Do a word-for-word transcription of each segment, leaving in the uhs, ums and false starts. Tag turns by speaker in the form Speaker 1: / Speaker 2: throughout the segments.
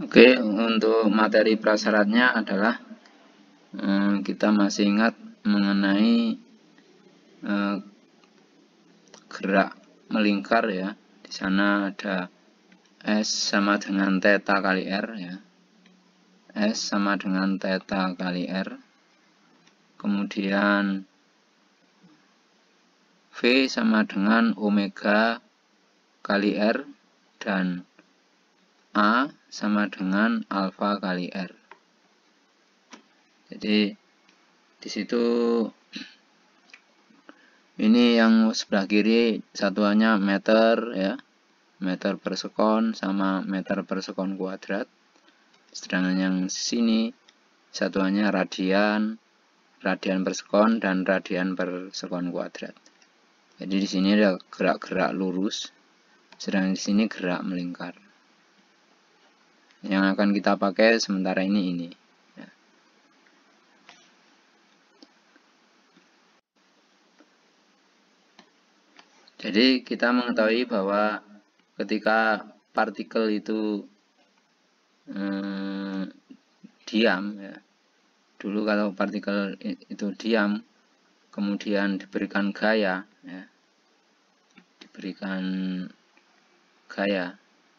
Speaker 1: Oke, untuk materi prasyaratnya adalah eh, kita masih ingat mengenai eh, gerak melingkar ya. Di sana ada S sama dengan theta kali R ya. S sama dengan theta kali R. Kemudian V sama dengan omega kali R dan A sama dengan alfa kali R. Jadi di situ ini yang sebelah kiri satuannya meter ya, meter per sekon sama meter per sekon kuadrat. Sedangkan yang sini satuannya radian, radian per sekon dan radian per sekon kuadrat. Jadi di sini ada gerak-gerak lurus, sedangkan di sini gerak melingkar. Yang akan kita pakai sementara ini ini. Ya. Jadi kita mengetahui bahwa ketika partikel itu eh, diam, ya. Dulu kalau partikel itu diam, kemudian diberikan gaya, ya. diberikan gaya,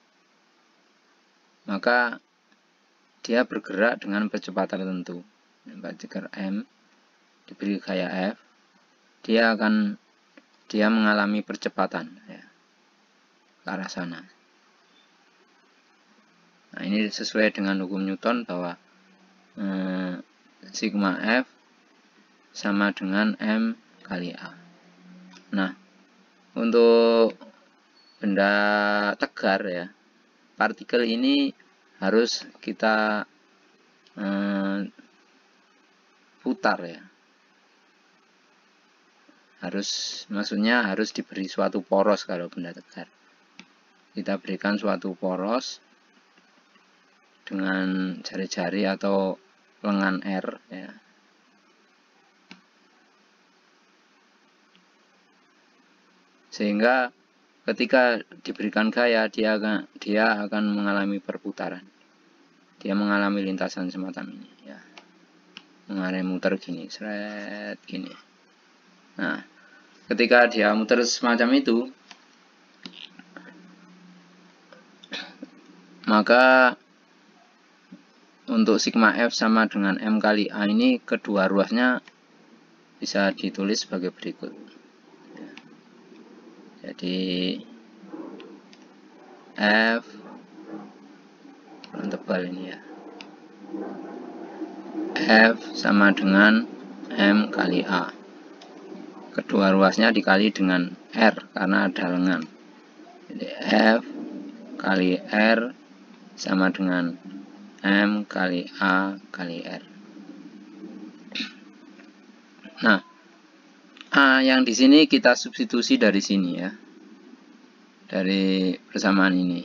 Speaker 1: maka dia bergerak dengan kecepatan tertentu. Partikel M diberi gaya F, dia akan dia mengalami percepatan ya, ke arah sana. Nah, ini sesuai dengan hukum Newton bahwa eh, sigma F sama dengan M kali A. Nah, untuk benda tegar ya, partikel ini harus kita eh, putar ya. Harus, maksudnya harus diberi suatu poros kalau benda tegar. Kita berikan suatu poros dengan jari-jari atau lengan R ya. Sehingga ketika diberikan gaya dia akan dia akan mengalami perputaran. Dia mengalami lintasan semacam ini ya. Mengalami muter gini, seret gini. Nah, ketika dia muter semacam itu, maka untuk sigma F sama dengan M kali A ini kedua ruasnya bisa ditulis sebagai berikut. Jadi F yang tebal ini ya, F sama dengan M kali A. Kedua ruasnya dikali dengan R karena ada lengan. Jadi F kali R sama dengan M kali A kali R. Nah, A yang di sini kita substitusi dari sini ya, dari persamaan ini.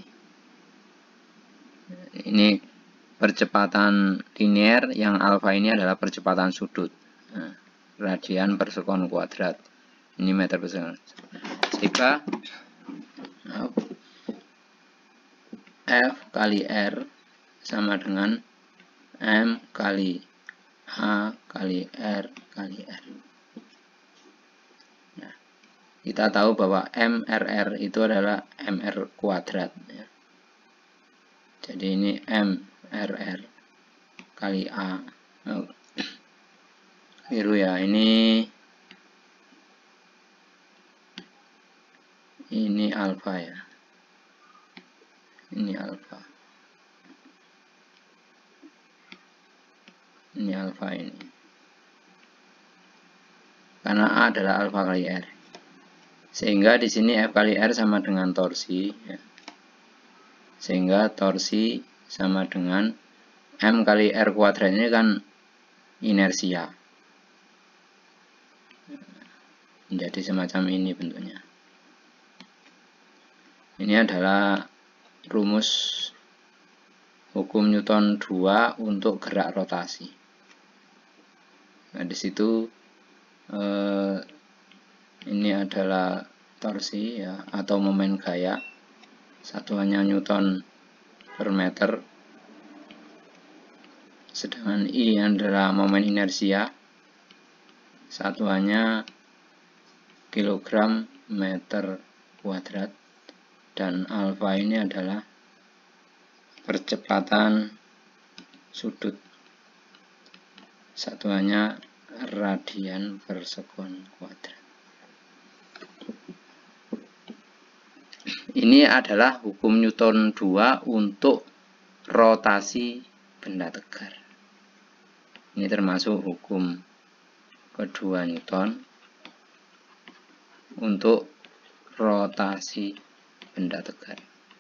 Speaker 1: Ini percepatan linear, yang alfa ini adalah percepatan sudut. Nah, radian per sekon kuadrat. Ini meter per sekon. Jika F kali R sama dengan M kali A kali R kali R. Nah, kita tahu bahwa M R R itu adalah M R kuadrat. Ya. Jadi ini M R R kali A. Oh, biru ya. Ini ini alfa ya. Ini alfa. Ini alfa ini. Karena A adalah alfa kali R. Sehingga di sini F kali R sama dengan torsi ya. Sehingga torsi sama dengan M kali R kuadrat ini kan inersia. Menjadi semacam ini bentuknya. Ini adalah rumus hukum Newton dua untuk gerak rotasi. Nah, di situ eh, ini adalah torsi ya, atau momen gaya. Satuannya Newton per meter. sedangkan I adalah momen inersia, satuannya kilogram meter kuadrat, dan alfa ini adalah percepatan sudut, satuannya radian per sekon kuadrat. Ini adalah hukum Newton dua untuk rotasi benda tegar. Ini termasuk hukum kedua Newton untuk rotasi benda tegar.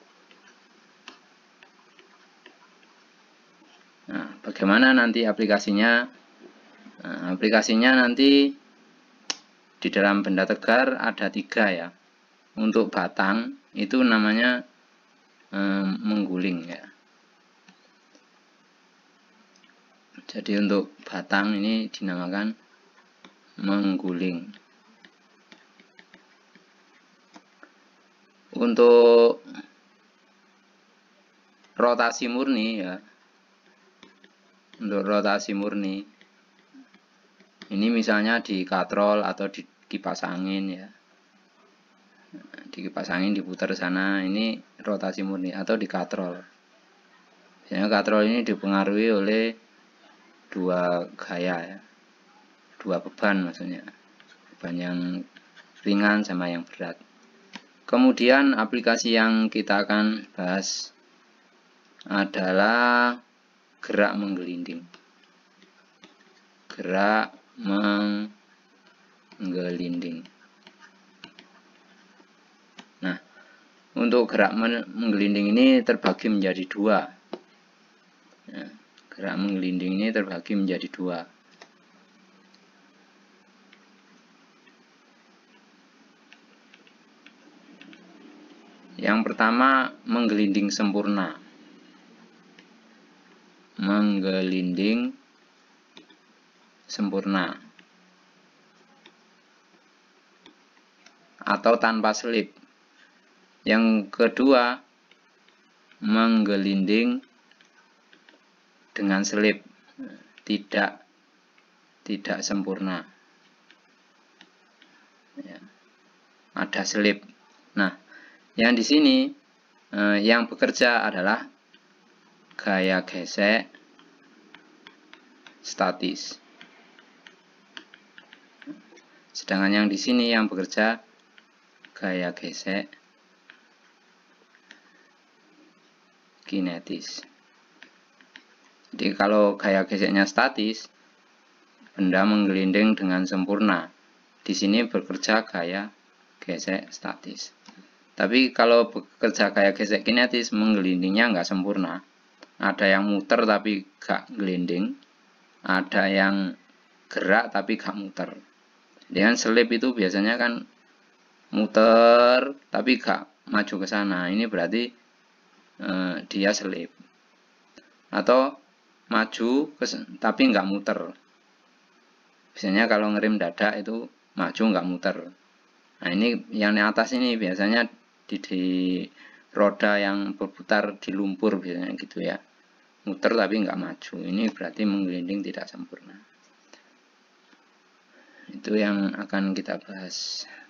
Speaker 1: Nah, bagaimana nanti aplikasinya? Nah, aplikasinya nanti di dalam benda tegar ada tiga ya. Untuk batang itu namanya eh, mengguling ya. Jadi untuk batang ini dinamakan mengguling. Untuk rotasi murni ya. Untuk rotasi murni ini misalnya di katrol atau di kipas angin ya. Di kipas angin diputar sana, ini rotasi murni, atau di katrol. Biasanya katrol ini dipengaruhi oleh dua gaya ya. Dua beban maksudnya. Beban yang ringan sama yang berat. Kemudian aplikasi yang kita akan bahas adalah gerak menggelinding. Gerak menggelinding. Nah, untuk gerak menggelinding ini terbagi menjadi dua. Nah, gerak menggelinding ini terbagi menjadi dua. Yang pertama, menggelinding sempurna. Menggelinding sempurna atau tanpa selip. Yang kedua, menggelinding dengan selip, tidak tidak sempurna. Ya, ada selip. Nah, yang di sini eh, yang bekerja adalah gaya gesek statis. Sedangkan yang di sini yang bekerja gaya gesek kinetis. Jadi kalau gaya geseknya statis, benda menggelinding dengan sempurna. Di sini bekerja gaya gesek statis. Tapi kalau bekerja gaya gesek kinetis, menggelindingnya nggak sempurna. Ada yang muter tapi nggak gelinding, ada yang gerak tapi nggak muter. Dengan selip itu biasanya kan muter tapi nggak maju ke sana. Ini berarti eh, dia selip. Atau maju tapi nggak muter. Biasanya kalau ngerem dadak itu maju nggak muter. Nah, ini yang di atas ini biasanya di, di roda yang berputar di lumpur biasanya gitu ya. Muter tapi nggak maju. Ini berarti menggelinding tidak sempurna. Itu yang akan kita bahas.